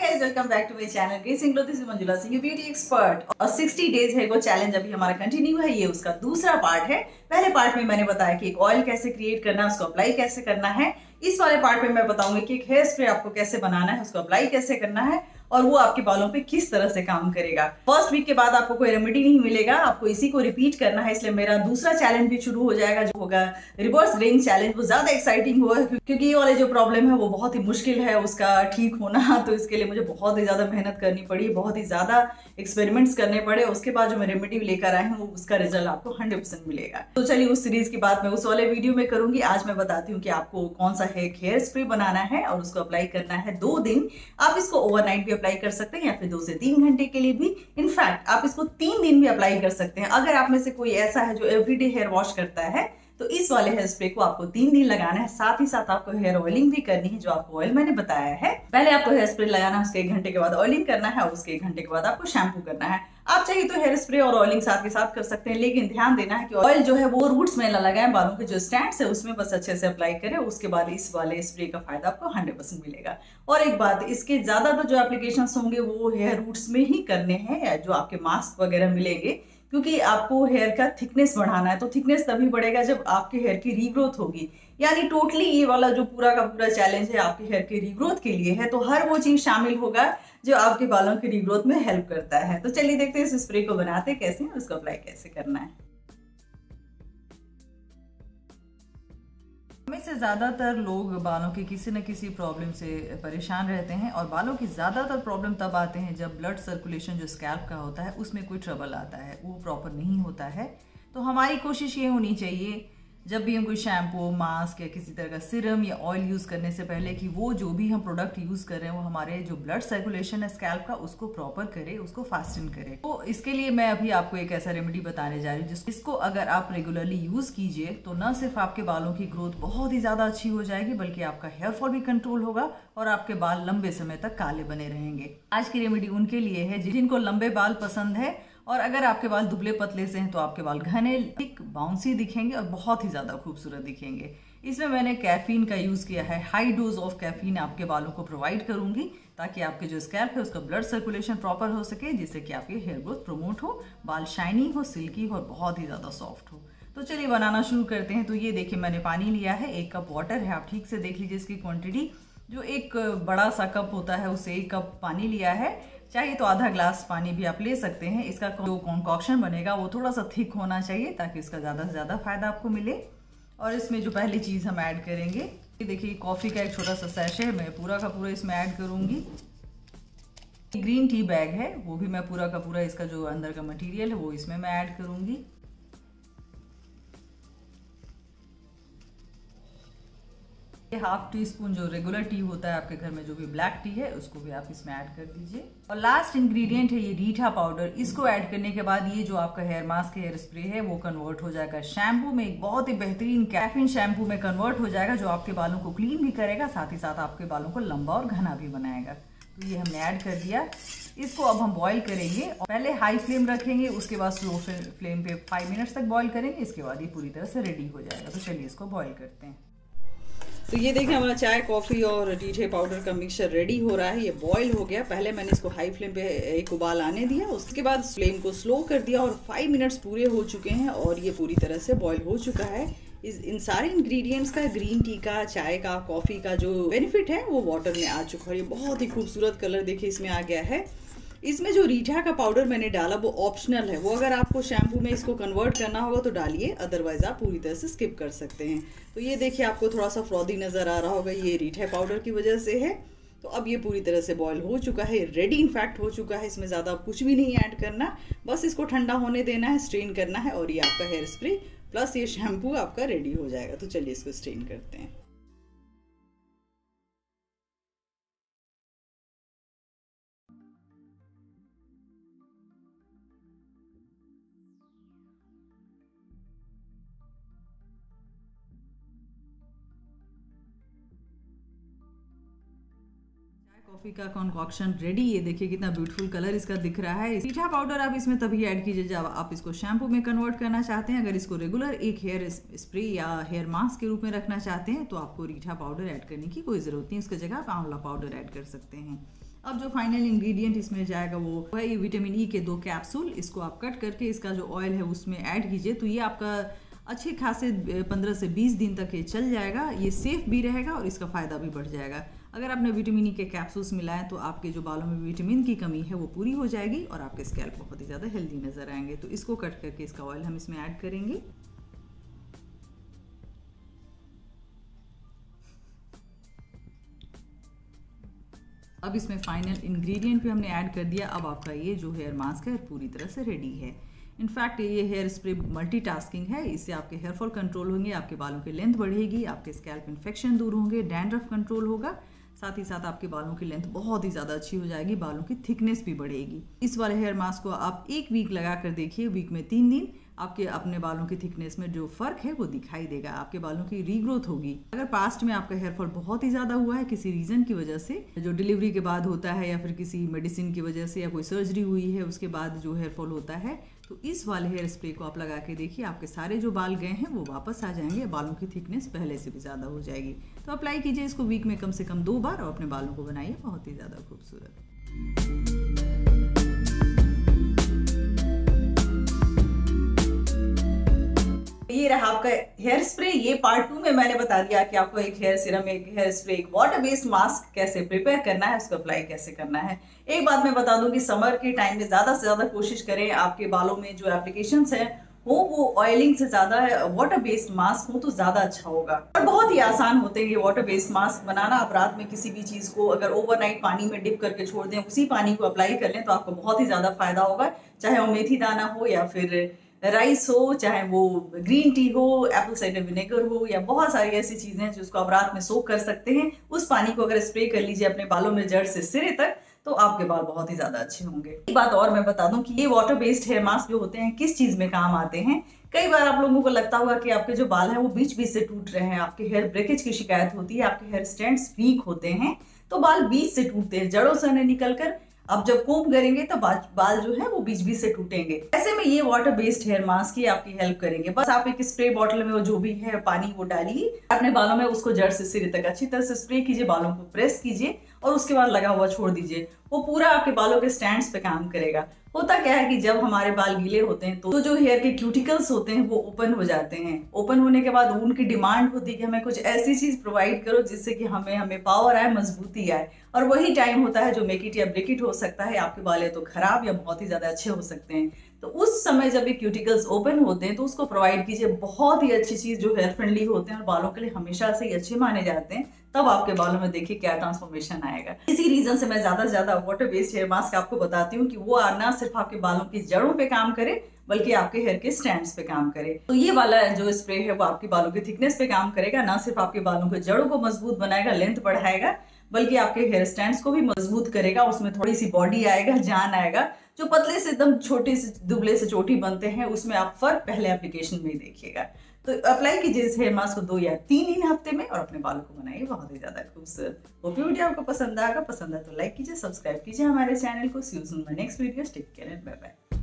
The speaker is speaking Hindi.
Guys, welcome back to my channel gracing glow. This is Manjula Singh, beauty expert. और 60 डेज है वो चैलेंज अभी हमारा कंटिन्यू है। ये उसका दूसरा पार्ट है। पहले पार्ट में मैंने बताया कि एक ऑयल कैसे क्रिएट करना है, उसको अप्लाई कैसे करना है। इस वाले पार्ट में मैं बताऊंगी कि एक हेयर स्प्रे आपको कैसे बनाना है, उसको अप्लाई कैसे करना है और वो आपके बालों पे किस तरह से काम करेगा। फर्स्ट वीक के बाद आपको कोई रेमेडी नहीं मिलेगा, आपको इसी को रिपीट करना है। इसलिए मेरा दूसरा चैलेंज भी शुरू हो जाएगा, जो होगा रिवर्स ग्रेइंग चैलेंज। वो ज्यादा एक्साइटिंग होगा क्योंकि ये वाले जो प्रॉब्लम है वो बहुत ही मुश्किल है उसका ठीक होना। तो इसके लिए मुझे बहुत ही ज्यादा मेहनत करनी पड़ी, बहुत ही ज्यादा एक्सपेरिमेंट्स करने पड़े। उसके बाद जो मैं रेमेडी लेकर आई हूँ उसका रिजल्ट आपको 100% मिलेगा। तो चलिए उस सीरीज की बात मैं उस वाले वीडियो में करूंगी। आज मैं बताती हूँ कि आपको कौन सा हेयर स्प्रे बनाना है और उसको अप्लाई करना है 2 दिन। आप इसको ओवरनाइट भी अप्लाई कर सकते हैं या फिर 2 से 3 घंटे के लिए भी। इनफैक्ट आप इसको 3 दिन भी अप्लाई कर सकते हैं। अगर आप में से कोई ऐसा है जो एवरीडे हेयर वॉश करता है तो इस वाले हेयर स्प्रे को आपको 3 दिन लगाना है। साथ ही साथ आपको हेयर ऑयलिंग भी करनी है, जो आपको ऑयल मैंने बताया है। पहले आपको हेयर स्प्रे लगाना है, उसके 1 घंटे के बाद ऑयलिंग करना है और उसके 1 घंटे के बाद आपको शैम्पू करना है। आप चाहिए तो हेयर स्प्रे और ऑयलिंग साथ के साथ कर सकते हैं, लेकिन ध्यान देना है कि ऑयल जो है वो रूट्स में ना लगाए, बालों के जो स्टैंड्स है उसमें बस अच्छे से अप्लाई करें। उसके बाद इस वाले स्प्रे का फायदा आपको 100% मिलेगा। और एक बात, इसके ज्यादातर जो एप्लीकेशन होंगे वो हेयर रूट्स में ही करने हैं, जो आपके मास्क वगैरह मिलेंगे, क्योंकि आपको हेयर का थिकनेस बढ़ाना है। तो थिकनेस तभी बढ़ेगा जब आपके हेयर की रीग्रोथ होगी। यानी टोटली ये वाला जो पूरा का पूरा चैलेंज है आपके हेयर के रीग्रोथ के लिए है। तो हर वो चीज शामिल होगा जो आपके बालों की रीग्रोथ में हेल्प करता है। तो चलिए देखते हैं इस स्प्रे को बनाते कैसे हैं, उसको अप्लाई कैसे करना है। में से ज़्यादातर लोग बालों की किसी न किसी प्रॉब्लम से परेशान रहते हैं और बालों की ज़्यादातर प्रॉब्लम तब आते हैं जब ब्लड सर्कुलेशन जो स्कैल्प का होता है उसमें कोई ट्रबल आता है, वो प्रॉपर नहीं होता है। तो हमारी कोशिश ये होनी चाहिए जब भी हम कोई शैम्पू, मास्क या किसी तरह का सिरम या ऑयल यूज़ करने से पहले कि वो जो भी हम प्रोडक्ट यूज़ कर रहे हैं वो हमारे जो ब्लड सर्कुलेशन है स्कैल्प का उसको प्रॉपर करे, उसको फास्टन करे। तो इसके लिए मैं अभी आपको एक ऐसा रेमेडी बताने जा रही हूँ जिसको अगर आप रेगुलरली यूज़ कीजिए तो न सिर्फ आपके बालों की ग्रोथ बहुत ही ज़्यादा अच्छी हो जाएगी, बल्कि आपका हेयर फॉल भी कंट्रोल होगा और आपके बाल लंबे समय तक काले बने रहेंगे। आज की रेमेडी उनके लिए है जिनको लंबे बाल पसंद है, और अगर आपके बाल दुबले पतले से हैं तो आपके बाल घने, थिक, बाउंसी दिखेंगे और बहुत ही ज्यादा खूबसूरत दिखेंगे। इसमें मैंने कैफीन का यूज किया है। हाई डोज ऑफ कैफीन आपके बालों को प्रोवाइड करूंगी ताकि आपके जो स्कैल्प है उसका ब्लड सर्कुलेशन प्रॉपर हो सके, जिससे कि आपके हेयर ग्रोथ प्रमोट हो, बाल शाइनी हो, सिल्की हो और बहुत ही ज्यादा सॉफ्ट हो। तो चलिए बनाना शुरू करते हैं। तो ये देखिए मैंने पानी लिया है, 1 कप वाटर है। आप ठीक से देख लीजिए इसकी क्वांटिटी। जो एक बड़ा सा कप होता है उससे 1 कप पानी लिया है। चाहिए तो आधा ग्लास पानी भी आप ले सकते हैं। इसका जो कॉन्कॉक्शन बनेगा वो थोड़ा सा थिक होना चाहिए ताकि इसका ज़्यादा से ज़्यादा फायदा आपको मिले। और इसमें जो पहली चीज़ हम ऐड करेंगे, ये देखिए कॉफ़ी का एक छोटा सा सैशे मैं पूरा का पूरा इसमें ऐड करूँगी। ग्रीन टी बैग है वो भी मैं पूरा का पूरा, इसका जो अंदर का मटेरियल है वो इसमें मैं ऐड करूँगी। ½ टीस्पून जो रेगुलर टी होता है आपके घर में, जो भी ब्लैक टी है, उसको भी आप इसमें ऐड कर दीजिए। और लास्ट इंग्रेडिएंट है ये रीठा पाउडर। इसको ऐड करने के बाद ये जो आपका हेयर मास्क, हेयर स्प्रे है वो कन्वर्ट हो जाएगा शैम्पू में, एक बहुत ही बेहतरीन कैफीन शैम्पू में कन्वर्ट हो जाएगा, जो आपके बालों को क्लीन भी करेगा, साथ ही साथ आपके बालों को लंबा और घना भी बनाएगा। तो ये हमने ऐड कर दिया। इसको अब हम बॉईल करेंगे। पहले हाई फ्लेम रखेंगे, उसके बाद स्लो फ्लेम पे 5 मिनट्स तक बॉईल करेंगे। इसके बाद ये पूरी तरह से रेडी हो जाएगा। तो चलिए इसको बॉईल करते हैं। तो ये देखिए हमारा चाय, कॉफ़ी और रीठे पाउडर का मिक्सचर रेडी हो रहा है। ये बॉईल हो गया। पहले मैंने इसको हाई फ्लेम पे एक उबाल आने दिया, उसके बाद फ्लेम को स्लो कर दिया और 5 मिनट्स पूरे हो चुके हैं और ये पूरी तरह से बॉईल हो चुका है। इन सारे इंग्रेडिएंट्स का, ग्रीन टी का, चाय का, कॉफ़ी का जो बेनिफिट है वो वाटर में आ चुका है। ये बहुत ही खूबसूरत कलर देखिए इसमें आ गया है। इसमें जो रीठा का पाउडर मैंने डाला वो ऑप्शनल है, वो अगर आपको शैम्पू में इसको कन्वर्ट करना होगा तो डालिए, अदरवाइज आप पूरी तरह से स्किप कर सकते हैं। तो ये देखिए आपको थोड़ा सा फ्रॉदी नज़र आ रहा होगा, ये रीठा पाउडर की वजह से है। तो अब ये पूरी तरह से बॉयल हो चुका है, रेडी इनफैक्ट हो चुका है। इसमें ज़्यादा कुछ भी नहीं ऐड करना, बस इसको ठंडा होने देना है, स्ट्रेन करना है और ये आपका हेयर स्प्रे प्लस ये शैम्पू आपका रेडी हो जाएगा। तो चलिए इसको स्ट्रेन करते हैं। कॉफी का कॉन्कॉक्शन रेडी। ये देखिए कितना ब्यूटीफुल कलर इसका दिख रहा है। रीठा पाउडर आप इसमें तभी ऐड कीजिए जब आप इसको शैम्पू में कन्वर्ट करना चाहते हैं। अगर इसको रेगुलर एक हेयर स्प्रे या हेयर मास्क के रूप में रखना चाहते हैं तो आपको रीठा पाउडर ऐड करने की कोई ज़रूरत नहीं, उसकी जगह आप आंवला पाउडर ऐड कर सकते हैं। अब जो फाइनल इंग्रेडिएंट इसमें जाएगा वो है ये विटामिन ई के 2 कैप्सूल। इसको आप कट करके इसका जो ऑयल है उसमें ऐड कीजिए, तो ये आपका अच्छे खासे 15 से 20 दिन तक ये चल जाएगा। ये सेफ भी रहेगा और इसका फ़ायदा भी बढ़ जाएगा। अगर आपने विटामिन ई के कैप्सूल्स मिलाएं तो आपके जो बालों में विटामिन की कमी है वो पूरी हो जाएगी और आपके स्कैल्प बहुत ही ज़्यादा हेल्दी नज़र आएंगे। तो इसको कट करके इसका ऑयल हम इसमें ऐड करेंगे। अब इसमें फाइनल इंग्रेडिएंट भी हमने ऐड कर दिया। अब आपका ये जो हेयर मास्क है पूरी तरह से रेडी है। इनफैक्ट ये हेयर स्प्रे मल्टीटास्किंग है। इससे आपके हेयर फॉल कंट्रोल होंगे, आपके बालों की लेंथ बढ़ेगी, आपके स्कैल्प इन्फेक्शन दूर होंगे, डैंड्रफ कंट्रोल होगा, साथ ही साथ आपके बालों की लेंथ बहुत ही ज़्यादा अच्छी हो जाएगी, बालों की थिकनेस भी बढ़ेगी। इस वाले हेयर मास्क को आप 1 वीक लगा कर देखिए। वीक में 3 दिन आपके अपने बालों की थिकनेस में जो फ़र्क है वो दिखाई देगा। आपके बालों की रीग्रोथ होगी। अगर पास्ट में आपका हेयर फॉल बहुत ही ज़्यादा हुआ है किसी रीज़न की वजह से, जो डिलीवरी के बाद होता है या फिर किसी मेडिसिन की वजह से या कोई सर्जरी हुई है उसके बाद जो हेयर फॉल होता है, तो इस वाले हेयर स्प्रे को आप लगा के देखिए। आपके सारे जो बाल गए हैं वो वापस आ जाएंगे, बालों की थिकनेस पहले से भी ज़्यादा हो जाएगी। तो अप्लाई कीजिए इसको वीक में कम से कम 2 बार और अपने बालों को बनाइए बहुत ही ज़्यादा खूबसूरत। ये रहा आपका हेयर स्प्रे। ये पार्ट 2 में मैंने बता दिया कि आपको एक हेयर सीरम, एक हेयर स्प्रे, एक वाटर बेस्ड मास्क कैसे प्रिपेयर करना है, उसको अप्लाई कैसे करना है। एक बात मैं बता दूं कि समर के टाइम में ज़्यादा से ज़्यादा कोशिश करें आपके बालों में जो एप्लीकेशंस हैं वो ऑयलिंग से ज़्यादा वाटर बेस्ड मास्क हो तो ज़्यादा अच्छा होगा। और बहुत ही आसान होते हैं ये वाटर बेस्ड मास्क बनाना। आप रात में किसी भी चीज़ को अगर ओवरनाइट पानी में डिप करके छोड़ दें, उसी पानी को अप्लाई कर लें तो आपको बहुत ही ज़्यादा फायदा होगा। चाहे वो मेथी दाना हो या फिर राइस हो, चाहे वो ग्रीन टी हो, एप्पल साइडर विनेगर हो, या बहुत सारी ऐसी चीज़ें हैं जिसको आप रात में सोक कर सकते हैं। उस पानी को अगर स्प्रे कर लीजिए अपने बालों में जड़ से सिरे तक तो आपके बाल बहुत ही ज़्यादा अच्छे होंगे। एक बात और मैं बता दूं कि ये वाटर बेस्ड हेयर मास्क जो होते हैं किस चीज़ में काम आते हैं। कई बार आप लोगों को लगता होगा कि आपके जो बाल हैं वो बीच बीच से टूट रहे हैं, आपके हेयर ब्रेकेज की शिकायत होती है, आपके हेयर स्ट्रैंड्स वीक होते हैं, तो बाल बीच से टूटते हैं, जड़ों से नहीं निकलकर अब जब कोम करेंगे तो बाल जो है वो बीच बीच से टूटेंगे। ऐसे में ये वाटर बेस्ड हेयर मास्क ही आपकी हेल्प करेंगे। बस आप एक स्प्रे बॉटल में वो जो भी है पानी वो डालिए अपने बालों में, उसको जड़ से सिरे तक अच्छी तरह से स्प्रे कीजिए, बालों को प्रेस कीजिए और उसके बाद लगा हुआ छोड़ दीजिए। वो पूरा आपके बालों के स्टैंड्स पे काम करेगा। होता क्या है कि जब हमारे बाल गीले होते हैं तो जो हेयर के क्यूटिकल्स होते हैं वो ओपन हो जाते हैं। ओपन होने के बाद उनकी डिमांड होती है कि हमें कुछ ऐसी चीज प्रोवाइड करो जिससे कि हमें पावर आए, मजबूती आए, और वही टाइम होता है जो मेक इट या ब्रेक इट हो सकता है। आपके बाल या तो खराब या बहुत ही ज्यादा अच्छे हो सकते हैं। तो उस समय जब ये क्यूटिकल्स ओपन होते हैं तो उसको प्रोवाइड कीजिए। बहुत ही अच्छी चीज जो हेयर फ्रेंडली होते हैं और बालों के लिए हमेशा से ही अच्छे माने जाते हैं। तब आपके बालों में देखिए क्या ट्रांसफॉर्मेशन आएगा। इसी रीजन से मैं ज्यादा से ज्यादा वाटर बेस्ड हेयर मास्क आपको बताती हूँ कि वो ना सिर्फ आपके बालों की जड़ों पे काम करे बल्कि आपके हेयर के स्टैंड्स पे काम करे। तो ये वाला जो स्प्रे है वो आपके बालों की थिकनेस पे काम करेगा, ना सिर्फ आपके बालों के जड़ों को मजबूत बनाएगा, लेंथ बढ़ाएगा, बल्कि आपके हेयर स्टैंड्स को भी मजबूत करेगा। उसमें थोड़ी सी बॉडी आएगा, जान आएगा। जो पतले से एकदम छोटे से दुबले से चोटी बनते हैं उसमें आप फर्क पहले एप्लीकेशन में ही देखिएगा। तो अप्लाई कीजिए इस हेयर मास्क को 2 या 3 हफ्ते में और अपने बालों को बनाइए बहुत ही ज्यादा खूबसूरत। होप वीडियो आपको पसंद आएगा। पसंद है तो लाइक कीजिए, सब्सक्राइब कीजिए हमारे चैनल को। See you soon my next video. Take care and bye bye.